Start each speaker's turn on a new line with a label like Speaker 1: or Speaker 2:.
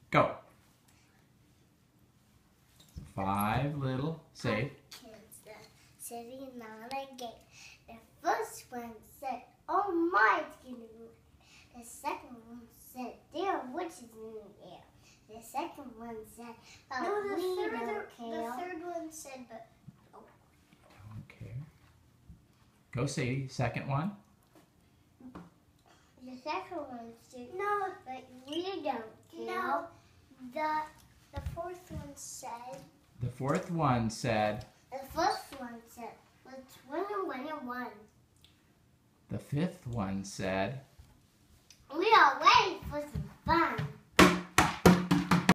Speaker 1: Go. 5 little, say.
Speaker 2: Kids sitting on a gate. The first one said, "Oh my, it's getting wet." The second one said, "There are witches in the air." The second one said, "Oh, we don't care." The third one said, "But
Speaker 1: Don't care. Go, Sadie. Second one.
Speaker 2: The second one said, "No, but we don't care." No, the fourth one said.
Speaker 1: The fourth one said.
Speaker 2: The first one said, "Let's win and win and win."
Speaker 1: The fifth one said.
Speaker 2: We are ready for some fun.